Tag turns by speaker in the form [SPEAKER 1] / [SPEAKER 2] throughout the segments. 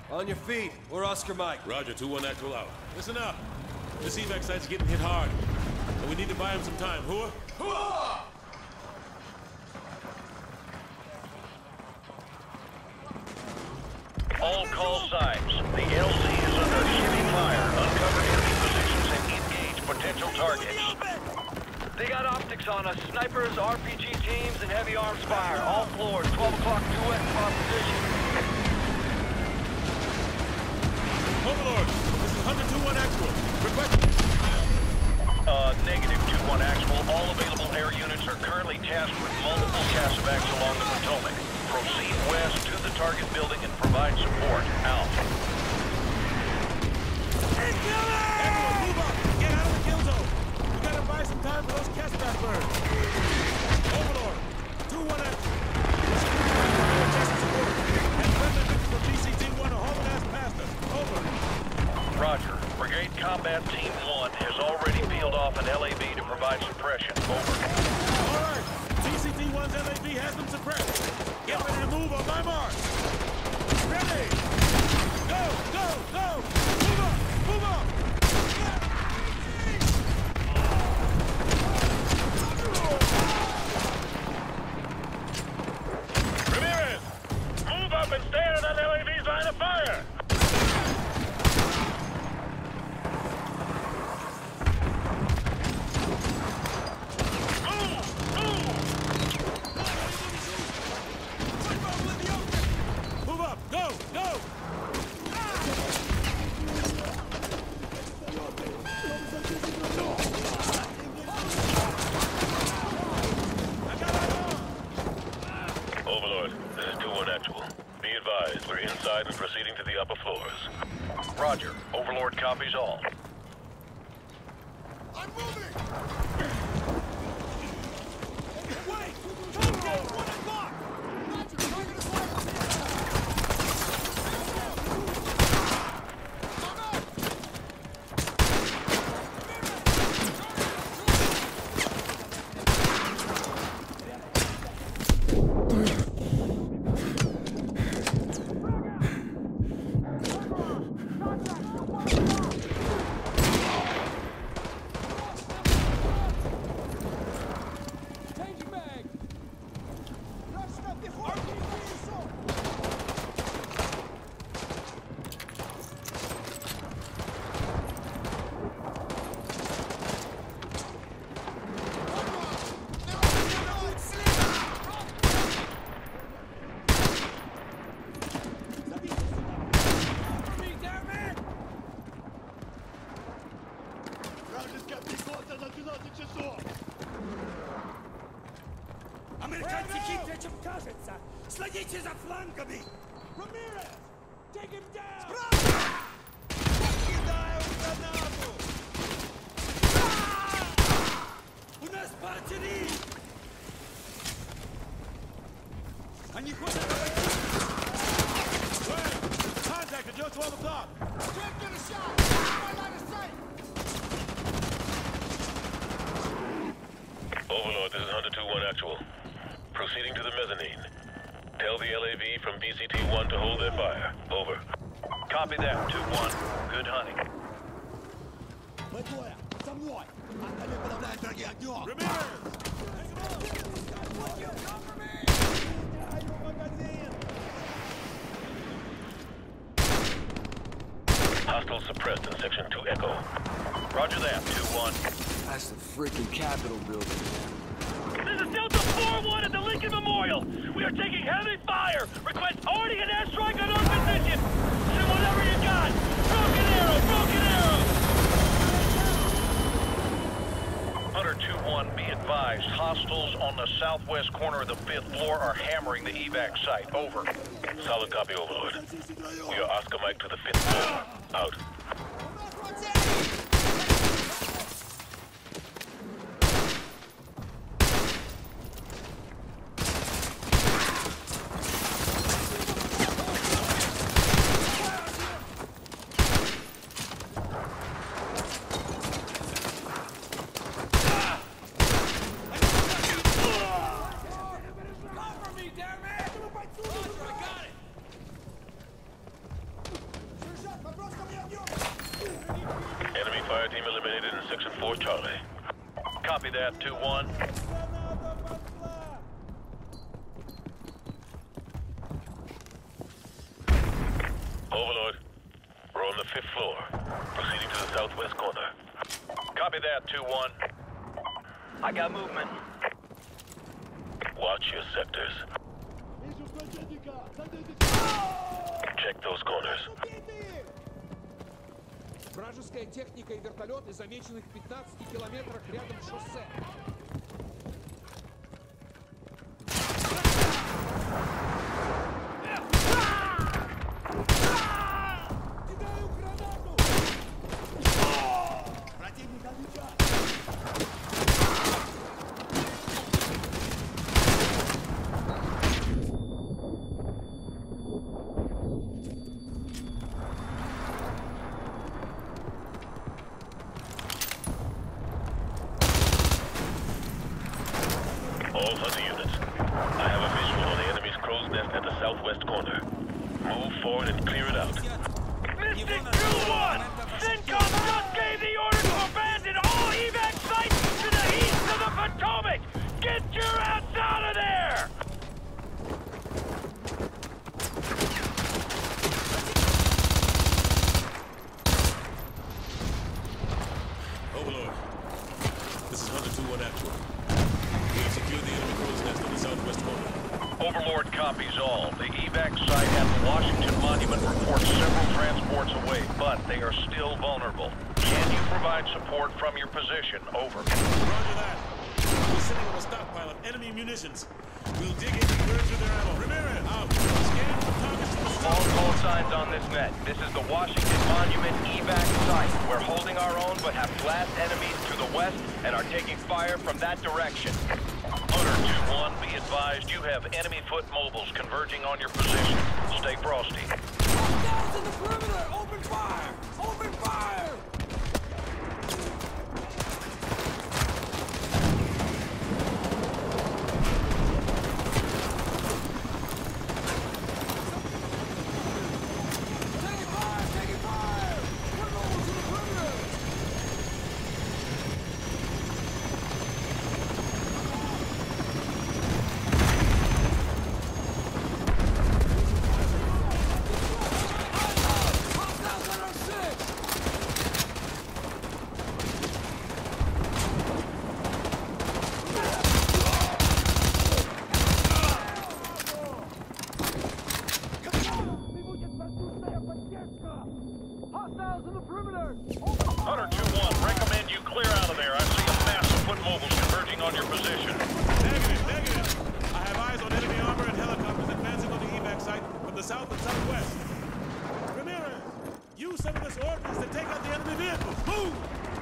[SPEAKER 1] On your feet. We're Oscar Mike.
[SPEAKER 2] Roger, 2-1 actual out. Listen up. This evac site's getting hit hard. And we need to buy him some time. Hooah? Hooah!
[SPEAKER 3] All call signs. The LZ is under heavy fire. Uncover enemy positions and engage potential targets.
[SPEAKER 4] They got optics on us. Snipers, RPG teams, and heavy arms fire. All floors. 12 o'clock, 2 West spot position.
[SPEAKER 2] Overlord, this is Hunter 2-1 actual. Request...
[SPEAKER 3] Negative 2-1 actual. All available air units are currently tasked with multiple casevacs along the Potomac. Proceed west to the target building and provide support. Out.
[SPEAKER 2] Everyone, move up! Get out of the kill zone! We gotta buy some time for those casevac birds. Overlord, 2-1 actual. Just support. And friendly victims from BCT-1 are hauling ass past us. Over.
[SPEAKER 3] Roger. Brigade Combat Team 1 has already peeled off an LAV to provide suppression. Over.
[SPEAKER 2] All right. TCT-1's LAV has them suppressed. Get ready to move on my mark. Ready. Go, go, go. Move up, move up. Ramirez, move up and stay out of that LAV's line of fire. Overlord, this is 2-1 actual. Be advised, we're inside and proceeding to the upper floors.
[SPEAKER 3] Roger. Overlord copies all.
[SPEAKER 2] I'm moving! Wait! Come down! 1 o'clock! Roger, target is right.
[SPEAKER 5] Американцы чем кажется! Следите за флангами! Ramirez! Take him down! Справа! Кидаю гранату! У нас батареи! Они ходят на войну!
[SPEAKER 2] Contact at your 12 o'clock!
[SPEAKER 5] Can't get a shot! My line of sight!
[SPEAKER 2] Overlord, this is Hunter 2-1 actual. Proceeding to the mezzanine. Tell the LAV from BCT-1 to hold their fire. Over.
[SPEAKER 3] Copy that, 2-1. Good hunting.
[SPEAKER 5] Вы двое! За мной! Остальные подавляют враги огнем!
[SPEAKER 2] Ramirez! Hostile suppressed in Section 2 Echo.
[SPEAKER 3] Roger that, 2-1.
[SPEAKER 1] That's the freaking Capitol building.
[SPEAKER 4] This is Delta 4-1 at the Lincoln Memorial. We are taking heavy fire. Request already an airstrike on our position. Send whatever you got. Broken arrow, broken arrow.
[SPEAKER 3] Hunter 2-1, be advised. Hostiles on the southwest corner of the 5th floor are hammering the evac site. Over.
[SPEAKER 2] Solid copy, Overlord. We are Oscar Mike to the 5th floor. Out.
[SPEAKER 3] Fire team eliminated in Section 4, Charlie. Copy that, 2-1. Overlord, we're on the 5th floor, proceeding to the southwest corner. Copy that, 2-1.
[SPEAKER 4] I got movement.
[SPEAKER 3] Watch your sectors. Check those corners.
[SPEAKER 6] Вражеская техника и вертолеты замечены в 15 километрах рядом с шоссе.
[SPEAKER 5] Кидаю гранату! Противник отвечает!
[SPEAKER 3] All hunter units, I have a visual on the enemy's crow's nest at the southwest corner. Move forward and clear it out.
[SPEAKER 4] Mystic 2-1! CENTCOM just gave the order to abandon all evac sites to the east of the Potomac! Get your ass out of there!
[SPEAKER 2] Overlord, this is Hunter 2-1 actual. We have secured the enemy crow's nest on the southwest corner.
[SPEAKER 3] Overlord copies all. The evac site at the Washington Monument reports several transports away, but they are still vulnerable. Can you provide support from your position? Over.
[SPEAKER 2] Roger that. We're sitting on a stockpile of enemy munitions. We'll dig in and burn through their ammo. Ramirez, out. Scan for targets to the
[SPEAKER 4] All
[SPEAKER 2] south.
[SPEAKER 4] call signs on this net. This is the Washington Monument evac site. We're holding our own but have blast enemies to the west and are taking fire from that direction.
[SPEAKER 3] Hunter 2-1, be advised you have enemy foot mobiles converging on your position. Stay frosty.
[SPEAKER 6] Hostiles in the perimeter! Open fire! Open fire! Taking fire! Taking fire! We're moving to the perimeter! Hostiles on our six! Hostiles in the perimeter!
[SPEAKER 3] Hunter 2-1, recommend you clear out of there. I see a massive foot mobiles converging on your position.
[SPEAKER 2] Negative, negative. I have eyes on enemy armor and helicopters advancing on the evac site from the south and southwest. Ramirez, use some of this ordnance to take out the enemy vehicles. Move!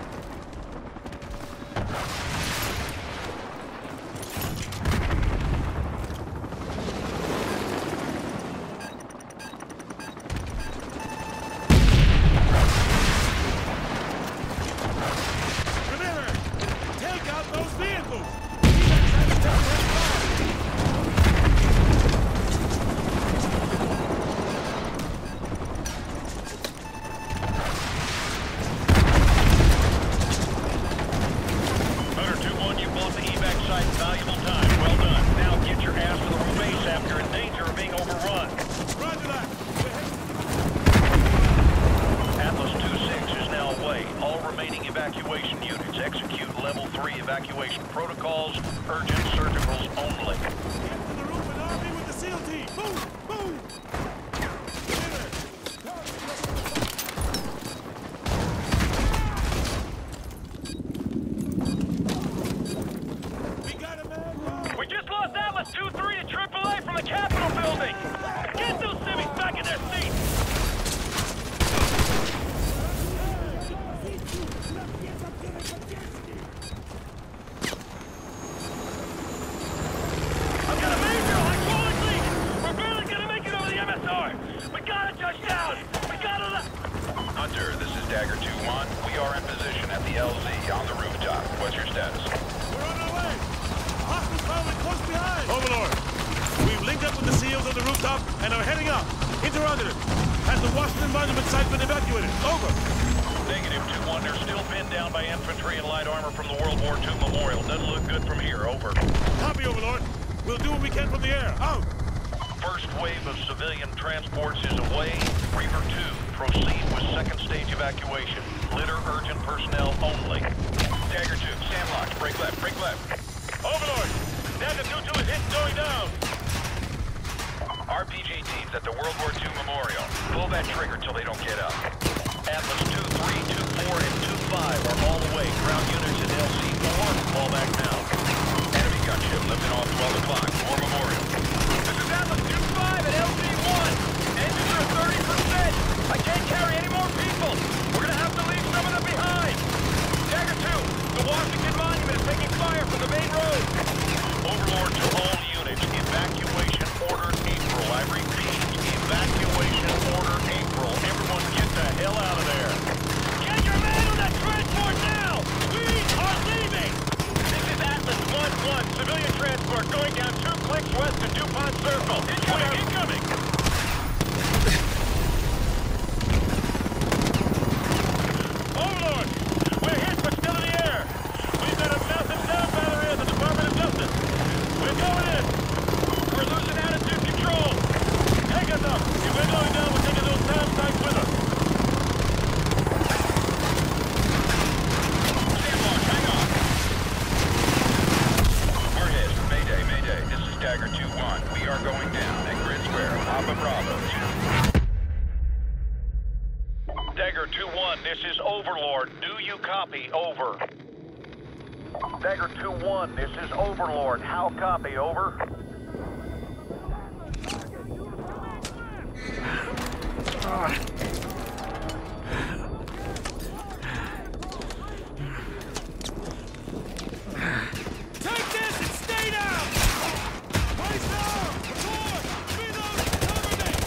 [SPEAKER 2] Ramirez, take out those vehicles! Evac site is temporarily fire.
[SPEAKER 3] Hunter 2-1, you bought the evac site valuable time. Well done. Now get your ass to the room base after in danger of being overrun.
[SPEAKER 2] Roger that. We're heading
[SPEAKER 3] Atlas 2-6 is now away. All remaining evacuation units execute level 3 evacuation protocols, urgent surgicals only.
[SPEAKER 2] Get to the roof and arm me with the SEAL team! Move! Move! Ramirez, we got a man down!
[SPEAKER 4] We just lost Atlas 2-3 and AAA from the Capitol building! Get those civics back in their seats! I've got a major hydraulic leak! We're barely gonna make it over the MSR! We gotta touch down! We gotta
[SPEAKER 3] Hunter, this is Dagger 2-1. We are in position at the LZ on the rooftop. What's your status?
[SPEAKER 2] We're on our way! Hostiles following close behind! Overlord, we've linked up with the SEALs on the rooftop and are heading up. Interrogative. Has the Washington Monument site been evacuated? Over.
[SPEAKER 3] Negative, 2-1. They're still pinned down by infantry and light armor from the World War II memorial. Doesn't look good from here. Over.
[SPEAKER 2] Copy, Overlord. We'll do what we can from the air. Out!
[SPEAKER 3] First wave of civilian transports is away. Reaver 2, proceed with second stage evacuation. Litter urgent personnel only. Dagger 2, stand locked. Break left, break left.
[SPEAKER 2] Overlord! Dagger 2-2 is hit and going down.
[SPEAKER 3] RPG teams at the World War II memorial. Pull that trigger till they don't get up. Atlas 2-3, 2-4, and 2-5 are all away. Ground units in LC-4, fall back now. Enemy gunship lifting off 12 o'clock. War memorial.
[SPEAKER 4] This is Atlas 2-5 at LZ-1. Engines are 30%. I can't carry any more people. We're gonna have to leave some of them behind. Dagger 2, the Washington Monument is taking fire from the main road.
[SPEAKER 3] Overlord to all units. Evacuation order April. I repeat, evacuation order April. Everyone get the hell out of there.
[SPEAKER 4] Get your man on that transport now. We are leaving.
[SPEAKER 3] This is Atlas 1-1. Civilian transport going down 2 clicks west of DuPont Circle.
[SPEAKER 4] Incoming, incoming.
[SPEAKER 2] Overlord! We're hit, but still in the air. We've got a massive sound battery at the Department of Justice. We're going in.
[SPEAKER 3] We're losing attitude control.
[SPEAKER 2] Take us up. If we're going down, we're taking those sound sites with us.
[SPEAKER 3] Stand locked, hang on. We're hit. Mayday, mayday. This is Dagger 2-1. We are going down at Grid Square. Papa Bravo. Dagger 2-1, this is Overlord. Do you copy? Over. Dagger 2-1, this is Overlord. How copy? Over.
[SPEAKER 4] Take this and stay down.
[SPEAKER 2] Place down! Report! Reload! Cover me!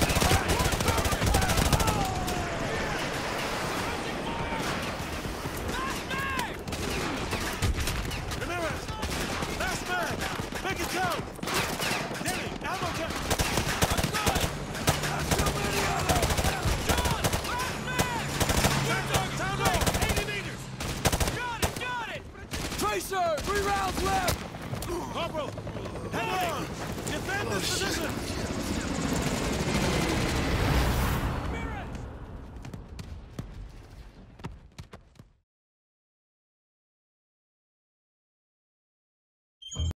[SPEAKER 2] Remember, last man! Make it count! Danny, ammo check! Sound off! 80 meters!
[SPEAKER 4] Got it.
[SPEAKER 1] Tracer! 3 rounds left!
[SPEAKER 2] Corporal, head on! Defend this position!